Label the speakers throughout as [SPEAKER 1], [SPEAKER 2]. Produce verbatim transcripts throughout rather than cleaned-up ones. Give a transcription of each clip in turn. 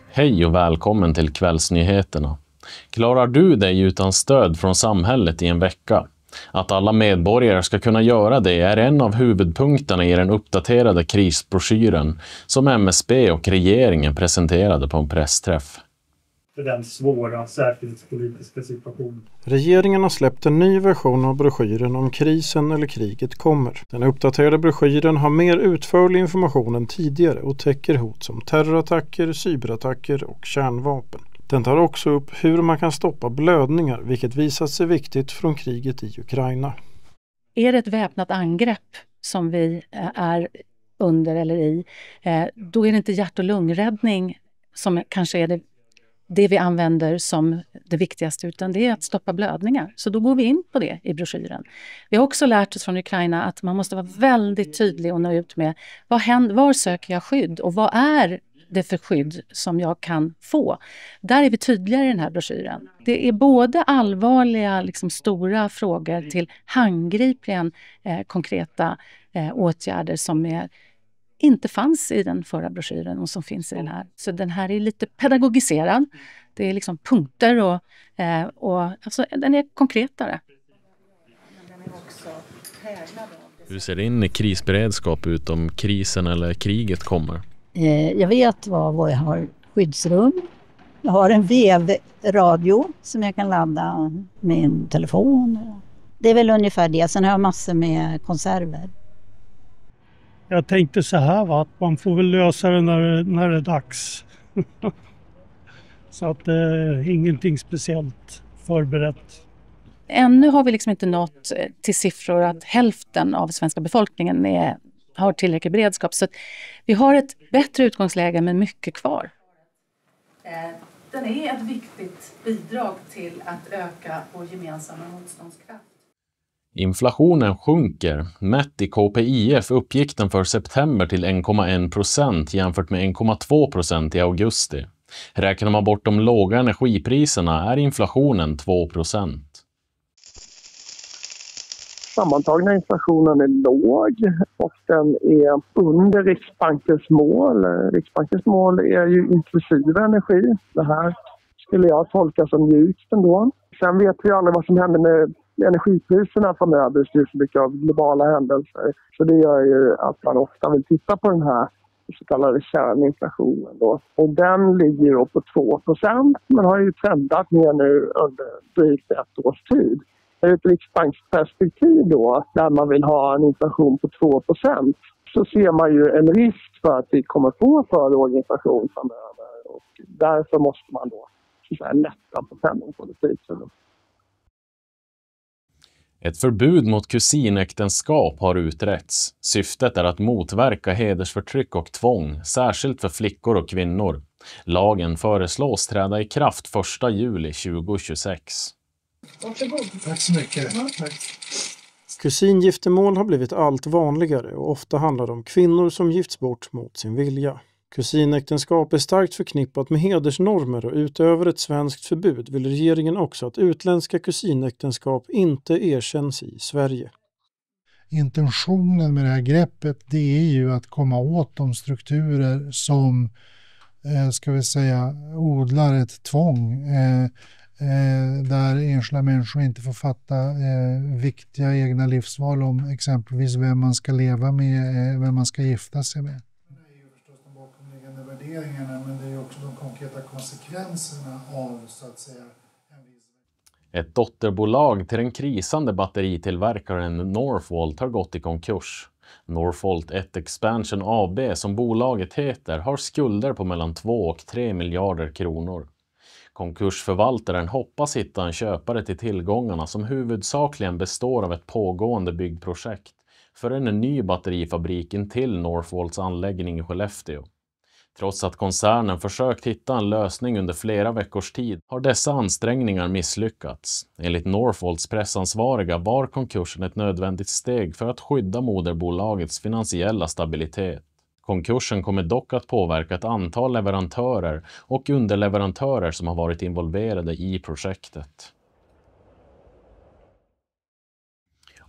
[SPEAKER 1] Hej och välkommen till kvällsnyheterna. Klarar du dig utan stöd från samhället i en vecka? Att alla medborgare ska kunna göra det är en av huvudpunkterna i den uppdaterade krisbroschyren som M S B och regeringen presenterade på en pressträff.
[SPEAKER 2] För den svåra säkerhetspolitiska situationen.
[SPEAKER 3] Regeringen har släppt en ny version av broschyren om krisen eller kriget kommer. Den uppdaterade broschyren har mer utförlig information än tidigare och täcker hot som terrorattacker, cyberattacker och kärnvapen. Den tar också upp hur man kan stoppa blödningar, vilket visat sig viktigt från kriget i Ukraina.
[SPEAKER 4] Är det ett väpnat angrepp som vi är under eller i, då är det inte hjärt- och lungräddning som kanske är det det vi använder som det viktigaste, utan det är att stoppa blödningar. Så då går vi in på det i broschyren. Vi har också lärt oss från Ukraina att man måste vara väldigt tydlig och nå ut med vad händer, var söker jag skydd och vad är det för skydd som jag kan få. Där är vi tydligare i den här broschyren. Det är både allvarliga, liksom stora frågor till handgripligen eh, konkreta eh, åtgärder som är inte fanns i den förra broschyren och som finns i den här. Så den här är lite pedagogiserad. Det är liksom punkter och, eh, och alltså, den är konkretare.
[SPEAKER 1] Hur ser din krisberedskap ut om krisen eller kriget kommer?
[SPEAKER 5] Eh, jag vet var, var jag har skyddsrum. Jag har en vevradio som jag kan ladda min telefon. Det är väl ungefär det. Sen har jag massor med konserver.
[SPEAKER 2] Jag tänkte så här, va, att man får väl lösa det när, när det är dags. Så att det är ingenting speciellt förberett.
[SPEAKER 4] Ännu har vi liksom inte nått till siffror att hälften av svenska befolkningen är, har tillräcklig beredskap. Så att vi har ett bättre utgångsläge men mycket kvar. Den är ett viktigt bidrag till att öka vår gemensamma motståndskraft.
[SPEAKER 1] Inflationen sjunker. Mätt i K P I F uppgick den för september till en komma en procent jämfört med en komma två procent i augusti. Räknar man bort de låga energipriserna är inflationen två procent.
[SPEAKER 6] Sammantagna inflationen är låg och den är under Riksbankens mål. Riksbankens mål är ju inklusive energi. Det här skulle jag tolka som mjukt ändå. Sen vet vi aldrig vad som händer med energipriserna framöver. Det styrs mycket av globala händelser. Så det gör ju att man ofta vill titta på den här så kallade kärninflationen då. Och den ligger ju på två procent men har ju trendat ner nu under drygt ett års tid. Ur ett riksbanksperspektiv då, där man vill ha en inflation på två procent, så ser man ju en risk för att vi kommer få för låg inflation framöver. Och därför måste man då så att säga, lätta på penningpolitiken.
[SPEAKER 1] Ett förbud mot kusinäktenskap har utretts. Syftet är att motverka hedersförtryck och tvång, särskilt för flickor och kvinnor. Lagen föreslås träda i kraft första juli tjugohundratjugosex.
[SPEAKER 3] Tack så mycket. Tack. Kusingiftermål har blivit allt vanligare och ofta handlar det om kvinnor som gifts bort mot sin vilja. Kusinäktenskap är starkt förknippat med hedersnormer och utöver ett svenskt förbud vill regeringen också att utländska kusinäktenskap inte erkänns i Sverige.
[SPEAKER 7] Intentionen med det här greppet, det är ju att komma åt de strukturer som eh, ska vi säga odlar ett tvång eh, eh, där enskilda människor inte får fatta eh, viktiga egna livsval om exempelvis vem man ska leva med, eh, vem man ska gifta sig med. Värderingarna, men det är också de konkreta konsekvenserna av så att säga en viss...
[SPEAKER 1] Ett dotterbolag till den krisande batteritillverkaren Northvolt har gått i konkurs. Northvolt ett Expansion A B som bolaget heter har skulder på mellan två och tre miljarder kronor. Konkursförvaltaren hoppas hitta en köpare till tillgångarna som huvudsakligen består av ett pågående byggprojekt för en ny batterifabrik till Northvolts anläggning i Skellefteå. Trots att koncernen försökt hitta en lösning under flera veckors tid har dessa ansträngningar misslyckats. Enligt Northvolts pressansvariga var konkursen ett nödvändigt steg för att skydda moderbolagets finansiella stabilitet. Konkursen kommer dock att påverka ett antal leverantörer och underleverantörer som har varit involverade i projektet.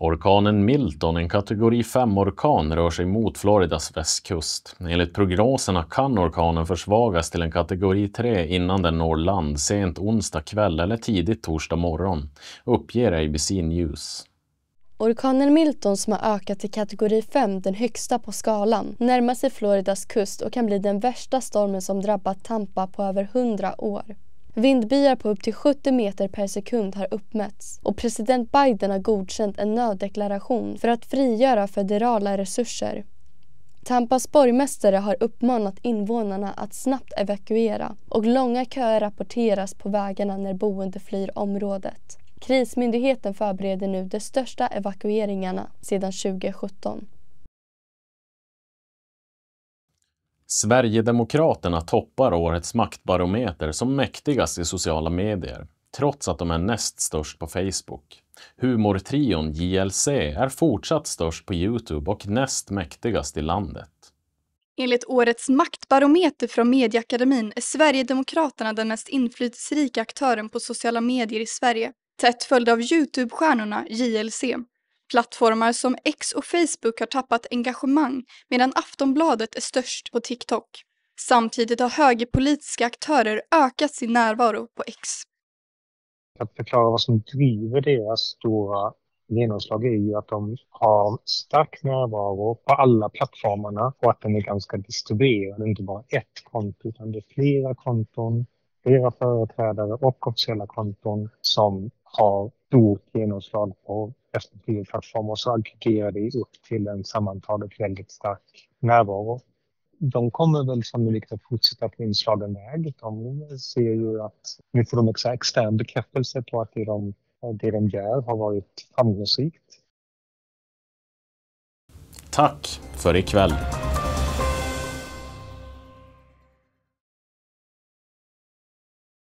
[SPEAKER 1] Orkanen Milton, en kategori fem-orkan, rör sig mot Floridas västkust. Enligt prognoserna kan orkanen försvagas till en kategori tre innan den når land sent onsdag kväll eller tidigt torsdag morgon, uppger A B C News.
[SPEAKER 8] Orkanen Milton, som har ökat till kategori fem, den högsta på skalan, närmar sig Floridas kust och kan bli den värsta stormen som drabbat Tampa på över hundra år. Vindbyar på upp till sjuttio meter per sekund har uppmätts och president Biden har godkänt en nöddeklaration för att frigöra federala resurser. Tampas borgmästare har uppmanat invånarna att snabbt evakuera och långa köer rapporteras på vägarna när boende flyr området. Krismyndigheten förbereder nu de största evakueringarna sedan tjugohundrasjutton.
[SPEAKER 1] Sverigedemokraterna toppar årets maktbarometer som mäktigast i sociala medier, trots att de är näst störst på Facebook. Humortrion J L C är fortsatt störst på YouTube och näst mäktigast i landet.
[SPEAKER 9] Enligt årets maktbarometer från Medieakademin är Sverigedemokraterna den mest inflytelserika aktören på sociala medier i Sverige, tätt följd av YouTube-stjärnorna J L C. Plattformar som X och Facebook har tappat engagemang medan Aftonbladet är störst på TikTok. Samtidigt har högerpolitiska aktörer ökat sin närvaro på X.
[SPEAKER 10] Att förklara vad som driver deras stora genomslag är ju att de har stark närvaro på alla plattformarna och att den är ganska distribuerad. Inte bara ett konto utan det är flera konton, flera företrädare och officiella konton som har stort genomslag på respektive plattform och så aggregerar det upp till en sammantaget väldigt stark närvaro. De kommer väl sannolikt att fortsätta på inslagen väg. De ser ju att nu får de också extern bekräftelse på att det de, det de gör har varit framgångsrikt.
[SPEAKER 1] Tack för ikväll.